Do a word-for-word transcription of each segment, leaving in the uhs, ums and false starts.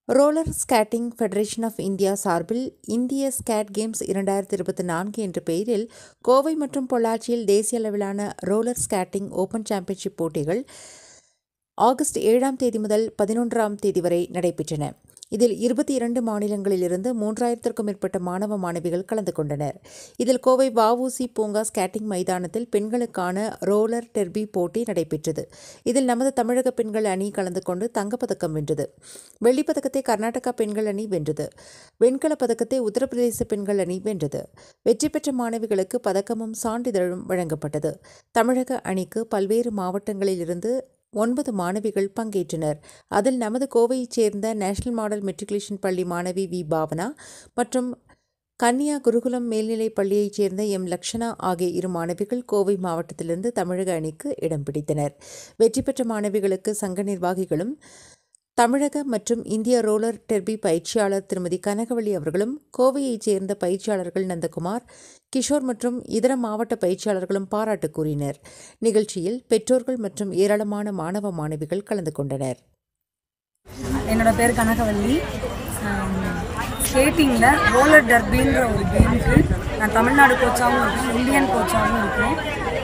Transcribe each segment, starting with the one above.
Roller skating federation of India சார்பில் இந்திய skate games இரண்டாயிரத்தி இருபத்தி நான்கு என்ற பெயரில் கோவை மற்றும் பொள்ளாச்சியில் தேசிய அளவிலான ரோலர் ஸ்கேட்டிங் ஓபன் சாம்பியன்ஷிப் போட்டிகள் ஆகஸ்ட் ஏழாம் தேதி முதல் பதினொன்றாம் தேதி வரை நடைபெற்றன. இதில் இருபத்தி இரண்டு மாநிலங்களிலிருந்து மூன்றாயிரத்திற்கும் மேற்பட்ட மாணவ மாணவிகள் கலந்து கொண்டனர். இதில் கோவை வ.உ.சி. பூங்கா ஸ்கேட்டிங் மைதானத்தில் பெண்களுக்கான ரோலர் டெர்பி போட்டி நடைபெற்றது. இதில் நமது தமிழக பெண்கள் அணி கலந்து கொண்டு தங்கப்பதக்கம் வென்றது. வெள்ளிப்பதக்கத்தை கர்நாடகா பெண்கள் அணி வென்றது. வெண்கலப் பதக்கத்தை உத்தரப்பிரதேச பெண்கள் அணி வென்றது. வெற்றி பெற்ற மாணவிகளுக்கு பதக்கமும் சான்றிதழும் வழங்கப்பட்டது. தமிழக அணிக்கு பல்வேறு மாவட்டங்களில் இருந்து ஒன்பது மாணவிகள் பங்கேற்றனர். அதில் நமது கோவையைச் சேர்ந்த நேஷனல் மாடல் மெட்ரிகுலேஷன் பள்ளி மாணவி வி பாவனா மற்றும் கன்னியா குருகுலம் மேல்நிலைப் பள்ளியைச் சேர்ந்த எம் லக்ஷனா ஆகிய இரு மாணவிகள் கோவை மாவட்டத்திலிருந்து தமிழக அணிக்கு இடம் பிடித்தனர். வெற்றி பெற்ற மாணவிகளுக்கு சங்க நிர்வாகிகளும் தமிழக மற்றும் இந்திய ரோலர் டெர்பி பயிற்சியாளர் திருமதி கனகவள்ளி அவர்களும் கோவையைச் சேர்ந்த பயிற்சியாளர்கள் நந்தகுமார், கிஷோர் மற்றும் இதர மாவட்ட பயிற்சியாளர்களும் பாராட்டு கூறினர். நிகழ்ச்சியில் பெற்றோர்கள் மற்றும் ஏராளமான மாணவ மாணவிகள் கலந்து கொண்டனர். என்னோட பேர் கனகவள்ளி. ஸ்கேட்டிங்கில் ரோலர் டெர்பின்ற ஒரு கேமுக்கு நான் தமிழ்நாடு கோச்சாகவும் இருக்கேன், இந்தியன் கோச்சாகவும் இருக்கேன்.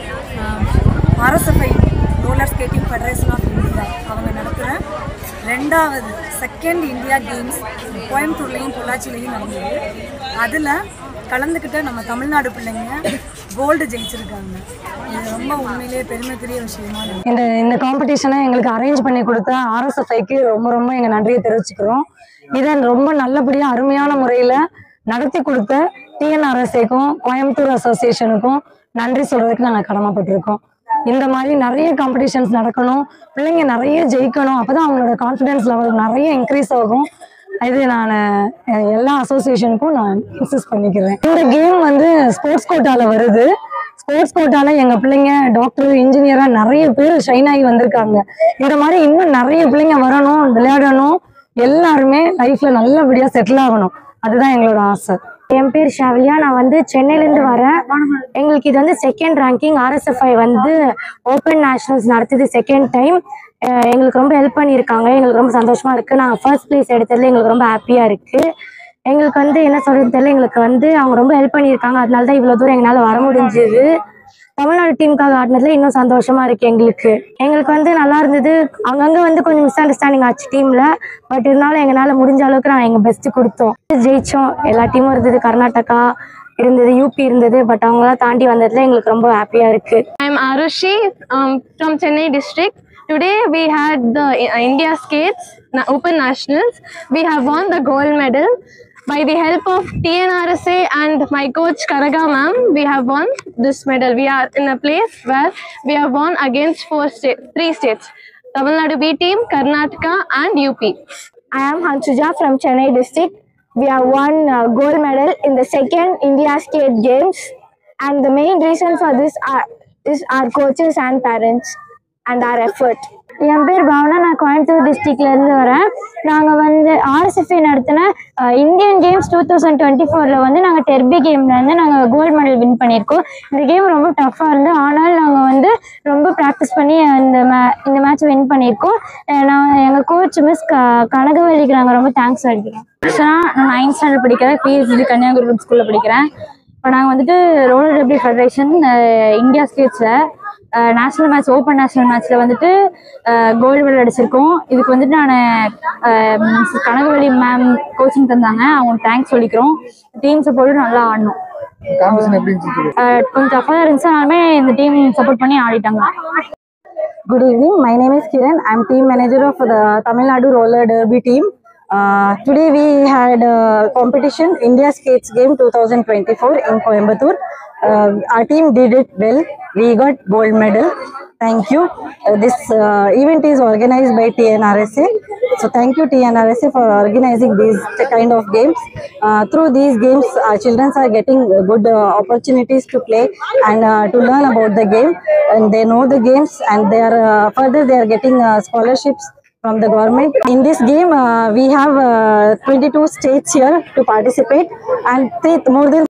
RSFI roller skating federation of India அவங்க நடத்துகிற ரெண்டாவது செகண்ட் இந்தியா கேம்ஸ் கோயம்புத்தூர்லேயும் பொள்ளாச்சியிலையும் நடந்தது. அதில் கலந்துக்கிட்ட நம்ம தமிழ்நாடு பிள்ளைங்க கோல்டு ஜெயிச்சிருக்காங்க. இது ரொம்ப உண்மையிலேயே பெருமைக்குரிய விஷயமா இருக்குது. இந்த இந்த காம்படிஷனை எங்களுக்கு அரேஞ்ச் பண்ணி கொடுத்த ஆர்எஸ்எஃப்ஐக்கு ரொம்ப ரொம்ப எங்கள் நன்றியை தெரிவிச்சுக்கிறோம். இதை ரொம்ப நல்லபடியாக அருமையான முறையில் நடத்தி கொடுத்த டிஎன்ஆர்எஸ்ஏக்கும் கோயம்புத்தூர் அசோசியேஷனுக்கும் நன்றி சொல்கிறதுக்கு நாங்கள் கடமைப்பட்டிருக்கோம். இந்த மாதிரி நிறைய காம்படிஷன்ஸ் நடக்கணும், பிள்ளைங்க நிறைய ஜெயிக்கணும், அப்போ தான் அவங்களோட கான்ஃபிடென்ஸ் லெவல் நிறைய இன்க்ரீஸ் ஆகும். இது நான் எல்லா அசோசியேஷனுக்கும் நான் இன்சிஸ்ட் பண்ணிக்கிறேன். இந்த கேம் வந்து ஸ்போர்ட்ஸ் கோட்டாவில் வருது. ஸ்போர்ட்ஸ் கோட்டாவில் எங்கள் பிள்ளைங்க டாக்டர், இன்ஜினியராக நிறைய பேர் ஷைன் ஆகி வந்திருக்காங்க. இந்த மாதிரி இன்னும் நிறைய பிள்ளைங்க வரணும், விளையாடணும், எல்லாருமே லைஃப்பில் நல்லபடியாக செட்டில் ஆகணும். அதுதான் எங்களோட ஆசை. என் பேர் ஷாவிலியா. நான் வந்து சென்னையிலேருந்து வரேன். எங்களுக்கு இது வந்து செகண்ட் ரேங்கிங். ஆர்எஸ்எஃப்ஐ வந்து ஓப்பன் நேஷனல்ஸ் நடத்துது செகண்ட் டைம். எங்களுக்கு ரொம்ப ஹெல்ப் பண்ணியிருக்காங்க. எங்களுக்கு ரொம்ப சந்தோஷமாக இருக்குது. நாங்கள் ஃபர்ஸ்ட் ப்ளேஸ் எடுத்ததில் எங்களுக்கு ரொம்ப ஹாப்பியாக இருக்குது. எங்களுக்கு வந்து என்ன சொல்கிறது தெரியல, எங்களுக்கு வந்து அவங்க ரொம்ப ஹெல்ப் பண்ணியிருக்காங்க. அதனால தான் இவ்வளோ தூரம் எங்களால் வர முடிஞ்சுது. தமிழ்நாடு டீமுக்காக ஆடினதுல இன்னும் சந்தோஷமா இருக்கு எங்களுக்கு. எங்களுக்கு வந்து நல்லா இருந்தது. அங்கங்கே வந்து கொஞ்சம் மிஸ் அண்டர்ஸ்டாண்டிங் ஆச்சு டீமில். பட் இருந்தாலும் எங்களால் முடிஞ்ச அளவுக்கு நாங்கள் எங்கள் பெஸ்ட்டு கொடுத்தோம், ஜெயித்தோம். எல்லா டீமும் இருந்தது, கர்நாடகா இருந்தது, யூபி இருந்தது. பட் அவங்களாம் தாண்டி வந்ததில் எங்களுக்கு ரொம்ப ஹாப்பியாக இருக்குது. I am Arushi um, from Chennai district. Today we had the India Skates Open Nationals. We have won the gold medal. By the help of T N R S A and my coach Karaga ma'am, we have won this medal. We are in a place where we have won against four states, three states: Tamil Nadu B team, Karnataka and U P. I am Hansuja from Chennai district. We have won uh, gold medal in the second India Skate Games, and the main reason for this are, is our coaches and parents and our effort. என் பேர் பாவனா. நான் கோயம்புத்தூர் டிஸ்ட்ரிக்ட்லேருந்து வரேன். நாங்கள் வந்து RSFI நடத்தின Indian games two thousand twenty ஃபோரில் வந்து நாங்கள் derby கேமில் வந்து நாங்கள் கோல்டு மெடல் வின் பண்ணியிருக்கோம். இந்த கேம் ரொம்ப டஃப்பாக இருந்து, ஆனால் நாங்கள் வந்து ரொம்ப ப்ராக்டிஸ் பண்ணி இந்த மே இந்த மேட்ச் வின் பண்ணியிருக்கோம். நான் எங்கள் கோச் மிஸ் க கனகவல்லிக்கு நாங்கள் ரொம்ப தேங்க்ஸ் அடிக்கிறோம். ஆக்சுவலாக நான் நைன்த் ஸ்டாண்டர்ட் படிக்கிறேன், பிஎஸ்டி கன்னியாகுமரி ஸ்கூலில் படிக்கிறேன். இப்போ நாங்கள் வந்துட்டு roller derby federation India ஸ்கேட்ஸில் national match, open national மேட்ச்சில் வந்துட்டு கோல்டு மெடல் அடிச்சிருக்கோம். இதுக்கு வந்துட்டு நான் கனகவள்ளி மேம் கோச்சிங் தந்தாங்க, அவங்களுக்கு தேங்க்ஸ் சொல்லிக்கிறோம். டீம் சப்போர்ட்டு நல்லா ஆடணும். கொஞ்சம் டஃபாக இருந்துச்சு, ஆனாலுமே இந்த டீம் சப்போர்ட் பண்ணி ஆடிட்டாங்க. Good evening. My name is Kiran. I am team manager of the Tamil Nadu roller derby team. Uh, today we had a competition, India Skates Game twenty twenty-four in Coimbatore. Uh, our team did it well. We got gold medal. Thank you. Uh, this uh, event is organized by T N R S A. So thank you T N R S A for organizing these kind of games. Uh, through these games, our children are getting good uh, opportunities to play and uh, to learn about the game. And they know the games, and they are uh, further they are getting uh, scholarships from the government. In this game, uh, we have uh, twenty-two states here to participate, and three, more than